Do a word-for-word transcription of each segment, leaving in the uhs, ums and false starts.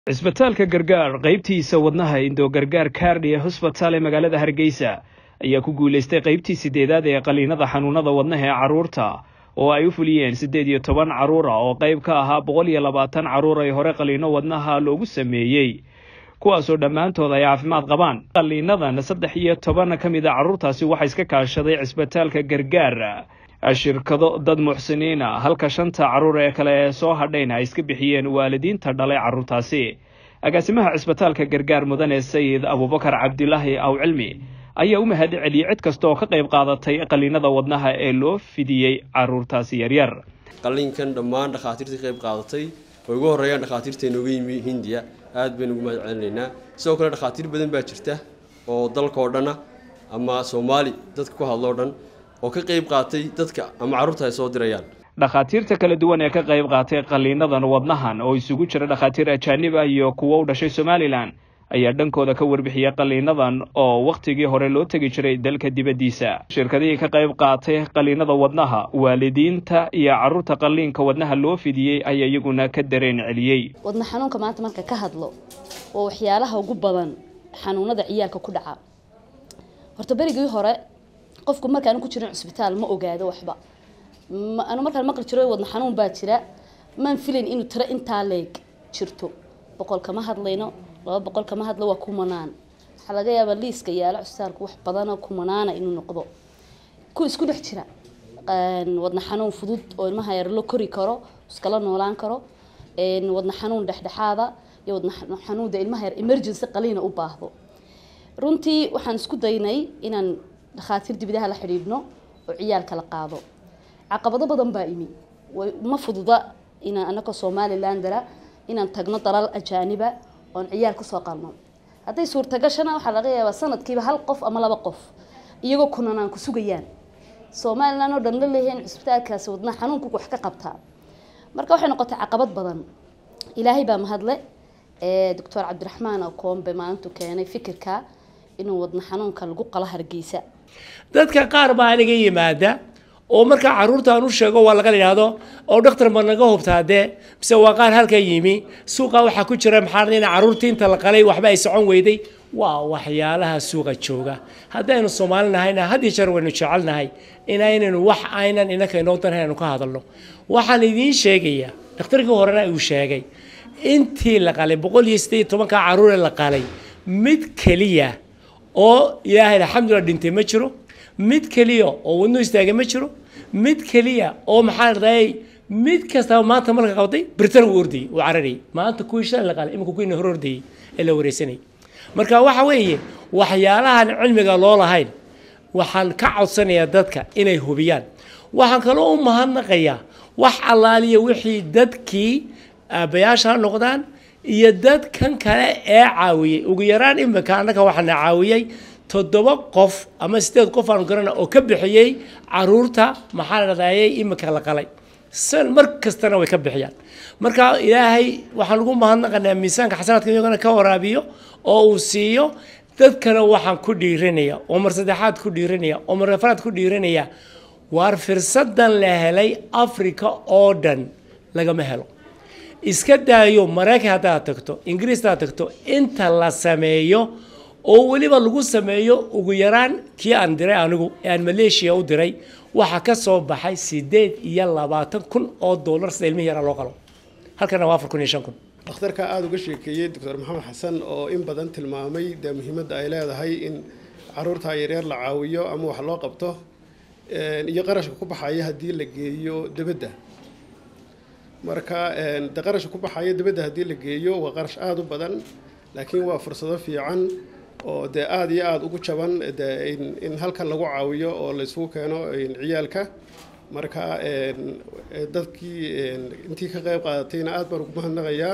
Isbitaalka Gargaar qaybtiisa wadnaha Indo Gargaar Cardia Hospital ee magaalada Hargeysa ayaa ku guuleystay qaybtii sideedaad ee qaliinada xanuunada wadnaha ee caruurta oo ay u fuliyeen siddeed iyo toban caruur ah oo qayb ka ahaa boqol iyo labaatan caruur ay hore qaliino wadnaha loogu sameeyay kuwaas oo dhamaantood ay caafimaad qabaan. qaliinadan saddex iyo toban ka mid ah caruurtaasi waxay iska kaashaday Isbitaalka Gargaar shirkado dad muxsiniin ah halka shanta caruur ee kale ee soo hadhayna ay iska bixiyeen waalidiinta dhalay caruurtaasi. agaasimaha Isbitaalka Gargaar mudane Sayid Abubakar Cabdilaahi aw cilmi ayaa u mahad celiyay cid kasta oo ka qayb qaadatay qaliinada wadnaha ee loo fidiyay caruurtaasi yar yar. qaliinkan dhammaan dhakhaatiirtii qayb qaadatay oo ugu horeeyaan dhakhaatiirteena uga yimi Hindiya aad baan ugu mahad celinaynaa. sidoo kale dhakhaatiir badan baa jirta oo dalka oo dhan ama Soomaali dadka ku hadlo dhan oo ka qayb qaatay dadka ama caruurta ay soo dirayaan. dhakhaatiirta kala duwan ee ka qayb qaatay qaliinadan wadnahan oo isugu jira dhakhaatiir ajaanib ah iyo kuwa u dhashay Somaliland ayaa dhankooda ka warbixiyay qaliinadan oo waqtigii hore loo tagi jiray dalka dibadiisa. shirkadihii ka qayb qaatay qaliinada wadnaha waalidiinta iyo caruurta qaliinka wadnaha loo fidiyay ayaa iyaguna ka dareen celiyay. wadna xanuunka maanta marka ka hadlo oo waxyaalaha ugu badan xanuunada ciyaalka ku dhaca. horta berigii hore qofku markaan ku jirin isbitaal ma ogaado waxba. ana markaan maqal jiray wadna xanuun baa jira maan filayn inuu tira inta leeg jirto. boqol kama hadlayno laba boqol kama hadlo waa kumanaan. waxa laga yaabaa liiska yaala isbitaalku wax badan oo kumanaana inuu noqdo. ku isku dhex jira qaan wadna xanuun fudud oo ilmaha yar loo kori karo iskala noolaan karo een wadna xanuun dhexdhexaada iyo wadna xanuunda ilmaha yar emergency qaliina u baahdo. runtii waxaan isku daynay inaan dhakhaatiir dibadaha la xiriirno oo ciyaalka la qaado. caqabado badan baa imi ma fududa inaan anaka Somaliland dara inaan tagno dalal ajaaniba oo ciyaal ku soo qalno. haday suurta gashana waxa laga yaabaa sanadkiiba hal qof ama laba qof iyagoo kunanaan ku sugayaan. Somaliland oo dhan la leeyahay isbitaalkaas wadna xanuunku wax ka qabtaa. marka waxay noqotay caqabad badan. ilaahay baa mahadle ee Doctor Cabdiraxmaan oo koombe maanta keenay fikirka inuu wadna xanuunka lagu qala Hargeysa. dadka qaar baa laga yimaada oo marka caruurta aanu sheego waa laga yiraahdo oo dhakhtar ma naga hubtaade mise waa qaar halka yimi suuqa waxa ku jira maxaa in caruurta inta la qalay waxba ay socon weyday waa waxyaalaha suuqa jooga. haddaynu Soomaalinaayna hadii jar waynu jecelnahay inaynu wax aynan inaka inoo daraynu ka hadalno. waxaan idin sheegayaa dhakhtarkii horena uu sheegay intii la qalay boqol iyo siddeed iyo toban ka caruur la qalay mid kaliya oo ilaahay alxamdulillah dhintay ma jiro. mid kaliya oo wadno istaagay ma jiro. mid kaliya oo maxaa raday mid kasta maanta marka qabtay Britain uu orday uu cararay maanta ku isha la qalay imku ku in hororday ee la wareesanay. marka waxa weeye waxyaalahan cilmiga loo lahayn waxaan ka codsanayaa dadka inay hubiyaan. waxaan kale oo mahadnaqayaa wax allaaliya wixii dadkii aabayaasha noqdaan iyo dadkan kale ee caawiyay ugu yaraan imika anaka waxaan caawiyay toddoba qof ama sideed qof aan garana oo ka bixiyay caruurta maxaa la raayay imika la qalay san markastana way ka bixiyaan. marka ilaahay waxaan ugu mahadnaqaynaa miisaanka xasanaadka iyagana ka waraabiyo oo uu siiyo dadkana waxaan ku dhiiranaya oo mar saddexaad ku dhiiranaya oo mar afraad ku dhiiranaya waar fursadan la helay Afrika oo dhan lagama helo. iska daayo Mareykanka hadaad tagto Ingiriiska hadaad tagto inta la sameeyo oo waliba lagu sameeyo ugu yaraan kii aan diray anigu aan Malaysia u diray waxa ka soo baxay siddeed iyo labaatan kun oo dollar ilmihi yar loo qalo halkana waa afar kun iyo shan kun. dhakhtarka aad uga sheekeeyay Doctor Maxamed Xasan oo in badan tilmaamay de muhiimadda ay leedahay in caruurta yaryar la caawiyo ama wax loo qabto iyo qarashka ku baxaya hadii la geeyo dibadda. marka de qarashka ku baxaya dibadda hadii la geeyo waa qarash aad u badan laakiin waa fursado fiican oo de aad iyo aad ugu jaban in in halkan lagu caawiyo oo la isku keeno ciyaalka. marka dadkii intii ka qayb qaadatayna aad baan ugu mahadnaqayaa.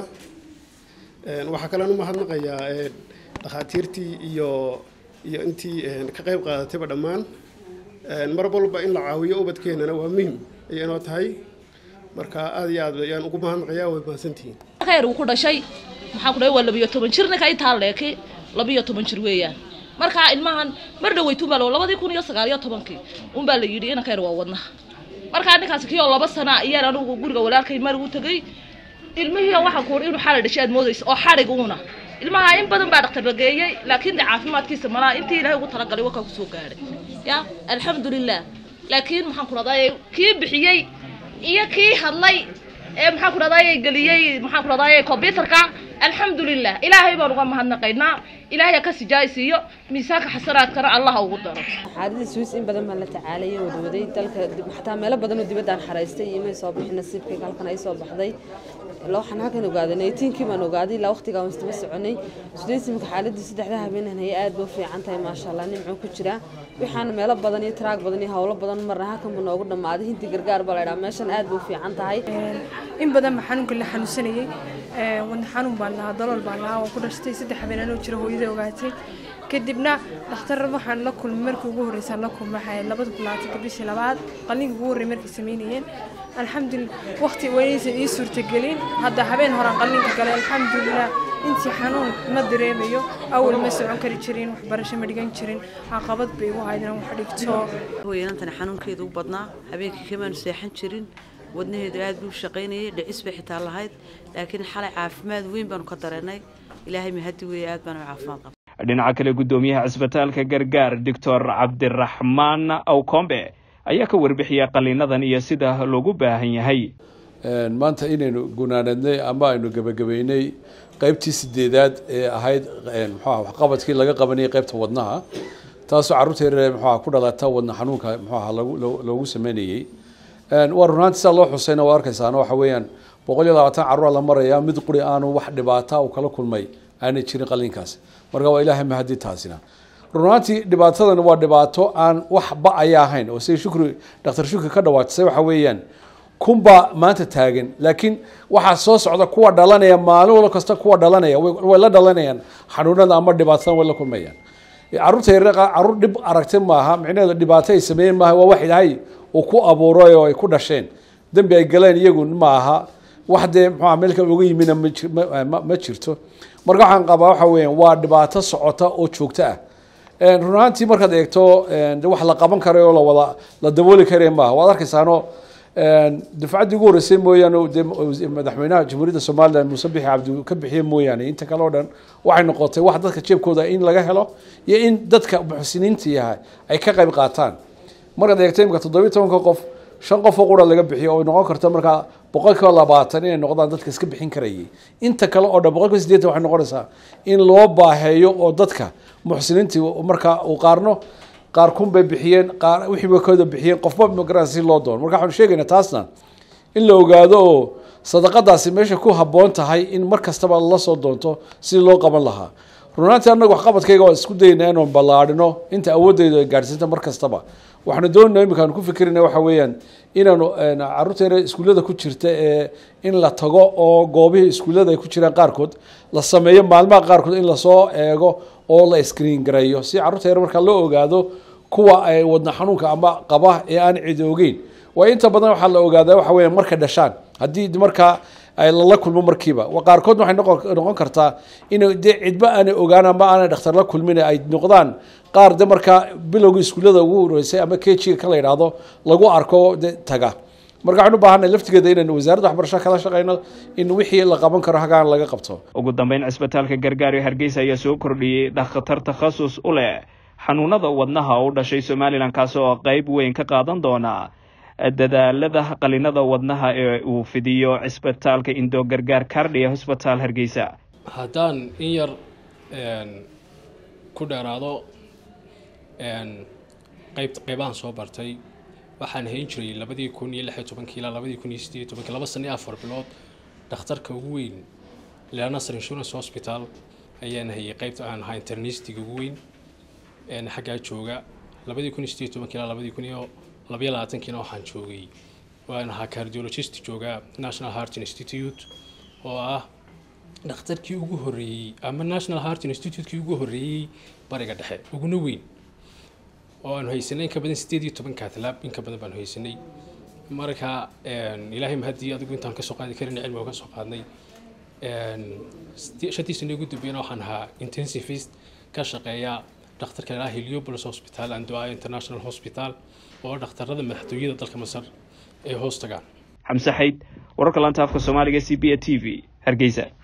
waxa kale oo mahadnaqayaa dhakhaatiirtii iyo iyo intii ka qayb qaadatayba dhammaan. mar walba in la caawiyo ubadkeenana waa muhiim ay inoo tahay. marka aad iyo aad ayaan ugu mahadnaqayaa way mahadsantihiin. khayr uu ku dhashay maxaa ku dhahay waa laba iyo toban jirna ka inta leekay laba iyo toban jir weeyaan. marka ilmahan mar dhawaytu baa laba kun iyo sagaal iyo toban-kii un baa la yiri in khayr waa wadnaha. marka ninkaas kii oo laba sano ayaan anigu guriga walaalkay mar uu tagay ilmihii waxaan ku inuu xalay dhashay aad moodayso oo xarig uuna ilmaha in badan baa dhakhtar la geeyay laakiin caafimaadkiisa malaa intii ilaahay ugu talagalay waa ka soo gaaray ya alxamdulillah laakiin maxaan ku raday kii bixiyay iyo kii hadlay ee maxaan ku raday galiyay maxaan ku raday computerka alxamdulillah ilaahay baan uga mahadnaqaynaa ilaahay ka sijaaysiyo miisaanka xasanaadkana allah ugu daro xaaladda Swiss in badan ma la tacaalay wadwaday dalka xataa meelo badan oo dibadda aan xaraystay iyo soo bixin nasiibkayga halkan ay soo baxday loo xan halkan ogaaday nineteen kii baan ogaaday ilaa waqtiga aan istaba soconay Swiss-imka xaaladda saddexda habeenan ay aad u fiican tahay maasha Allah nimco ku jira waxaan meelo badan iyo track badan iyo hawlo badan marna halkan buu noogu dhamaaday hinti gargaar baa la yiraahdaa meeshan aad u fiican tahay in badan ma xanuunka la xanuunsanayay ee wadna xanuun baan lahaa dalool baan lahaa oo ku dhashtay saddex habeenan oo jira hooyada ogaatay kadibna dhakhtar waxaan la kulmay markii ugu horeysay la kulmay labada kulaatii bishii labaad qalliinka ugu horeeyay markii sameeyeen alxamdulillah waqti weynaysan ii suurtagelin hadda habeen hore qalliinka galay alxamdulillah intii xanuun ma dareemayo awal ma socon kari jirin wax barasho ma dhigan jirin caqabad bay u haydeen wax dhigto hooyadana xanuunkeedu u badnaa habeenkii kama seexan jirin wadnaheedu aad buu shaqaynayay dhicis bay xitaa lahayd laakiin xalay caafimaad weyn baan ka dareennay ilaahay ma hadii weey aad baan u caafimaad qabay dhinaca kale gudoomiyaha cisbitaalka gargaar doctor cabdiraxmaan awkombe ayaa ka warbixiyay qaliinadan iyo sida loogu baahan yahay maanta inaynu gunaanadnay ama aynu gabagabeynay qaybtii sideedaad ee ahayd muxuu wax qabadkii laga qabanay qaybta wadnaha taasoo carruurta yar muxuu ku dhalata wadna xanuunka muxuu lagu loogu sameeyay een war runtii sa loo xusayna waa arkaysan waxa weeyaan boqol iyo labaatan carruur la maraya mid quri aanu wax dhibaato u kala kulmay aanay jirin qalinkaas marka waa ilaahay mahadi taasina runtii dhibaatadan waa dhibaato aan wax ba ay ahayn oo say shukri dhakhtar shukri ka dhawaatay waxa weeyaan kumba maanta taagan laakiin waxa soo socda kuwa dhalanaya maalin wala kasta kuwa dhalanaya way la dhalanayaan xanuunada ama dhibaatada way la kulmayaan carruurta yar carruur dhib aragtay maaha micnaheedu dhibaato ay sameeyeen maaha waa wax ilaahay oo ku abuuray oo ay ku dhasheen dambi ay galeen iyagu maaha wax de muxuu meelka uga yimina ma jirto marka waxaan qabaa waxa weeyaan waa dhibaato socota oo joogto ah een runtii markaad eegto wax la qaban karo oo la wada la dabooli karo maaha waad arkaysaano dufcadii ugu horeysay mooyaane madaxweynaha jamhuuriyadda Soomaaliland Muuse Biixi Cabdi ka bixiyay mooyaane inta kale oo dhan waxay noqotay wax dadka jeebkooda in laga helo iyo in dadka muxsiniinta yahay ay ka qayb qaataan markaad eegto imka toddoba iyo toban qof shan qof oo qura laga bixiyo oo noqon karta marka boqolkiiba labaatan inay noqdaan dadka iska bixin karayay inta kale oo dhan boqolkiiba siddeetan waxay noqonaysaa in loo baaheeyo oo dadka muxsiniinta marka uu qaarno qaar kun bay bixiyeen qaar wixii way kooda bixiyeen qofba migrant si loo doon marka waxaan sheegaynaa taasna in la ogaado oo sadaqadaasi meesha ku haboon tahay in mar kastaba la soo doonto si loo qaban lahaa runtii anagu wax qabadkayga waa isku daynaa inaan ballaadhino inta awoodayda ay gaarsiinta mar kastaba waxaan doonaynaa imika ku fikirnaa waxa weeyaan inaanu carruurta iskuulada ku jirta ee in la tago oo goobihii iskuulada ay ku jiraan qaarkood la sameeyo maalmaha qaarkood in la soo eego oo la screen gareeyo si carruurta yar marka loo ogaado kuwa ay wadna xanuunka ama qaba ee aan cid ogeyn waa inta badan waxa la ogaadaa waxa weeyaan marka dhashaan hadii marka ay la kulmo markiiba waa qaarkood waxay noqon kartaa in cidba aan ogaan ama aan dhakhtar la kulmin ay noqdaan qaar de marka bilowga iskuulada ugu horeysay ama K G ka la yiraahdo lagu arko taga marka waxaan u baahanahay laftigeeda inaan wasaaradda waxbarashada kala shaqeyno in wixii la qaban karo hagaan laga qabto ugu dambeyn cisbitaalka gargaar ee Hargeysa ayaa soo kordhiyay dhakhtar takhasus u leh xanuunada wadnaha oo dhashay Soomaaliland kaas oo qayb weyn ka qaadan doona dadaalada qalinada wadnaha ee uu fidiyo cisbitaalka Indo Gargaar Cardia Hospital Hargeysa haddaan in yar een ku dheeraado een qayb qaybahan soo bartay waxaan hayn jiray labadii kun iyo lix iyo toban ilaa labadii kun iyo siddeed iyo toban laba sano iyo afar bilood dhakhtarka ugu weyn Al Nassr Insurance Hospital ayaan hayay qaybta aan ahaa internistiga ugu weyn een xagga jooga labadii kun iyo siddeed iyo toban ilaa labadii kun iyo laba iyo labaatan kiina waxaan joogay waan ahaa cardiologist jooga National Heart Institute oo ah dhakhtarkii ugu horeeyay ama National Heart Institute-kii ugu horeeyay bariga dhexe uguna weyn oo aan haysanay ka badan siddeed iyo toban kaatalaab in ka badan baan haysanay marka een ilaahay mahadii adigu intaan ka soo qaadi karin cilmiga ka soo qaadnay een shaqadii sano ugu dambeeyay waxaan ahaa intensivist ka shaqeeya dhakhtarka la Heliopolis Hospital and International Hospital oo dhakhtarada madaxtooyada dalka Masar ee hoos tagaan xamse xayd wararka laanta afka soomaaliga c b a t v hargeysa.